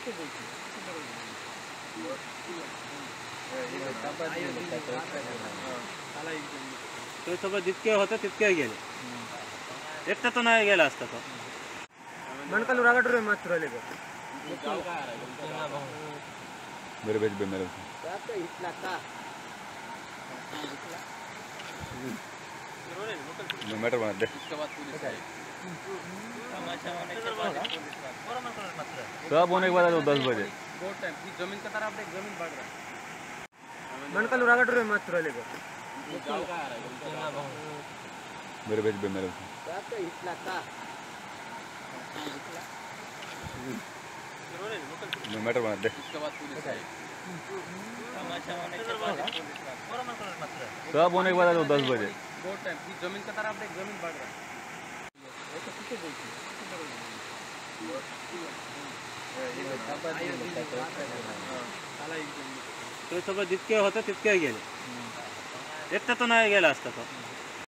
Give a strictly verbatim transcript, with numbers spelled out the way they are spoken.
तो सोबत जितके होते तितके गेले एकटा तो नाही गेला असता तो मनकल रागड रे मात्र राहिले मेरे बेच बे मेरे मैटर बना दे सब होने के बाद दस बजे जमीन का तरफ देख जमीन बढ़ रहा है मनकल रागड रे मात्र राहिले मेरे बेच बे मेरे मैटर बना दे सब होने के बाद दस बजे जमीन का तरफ देख जमीन बढ़ रहा है तो सोबत जितके होते तितके गेले एकटा तो नाही गेला असता तो